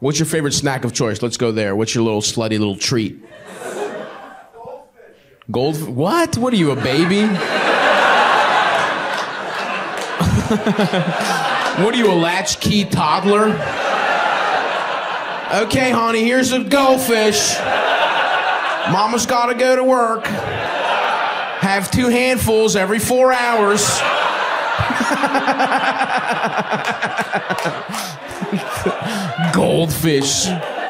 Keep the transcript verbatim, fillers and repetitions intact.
What's your favorite snack of choice? Let's go there. What's your little slutty little treat? Gold? What? What are you, a baby? What are you, a latchkey toddler? Okay, honey, here's a goldfish. Mama's got to go to work. Have two handfuls every four hours. Goldfish.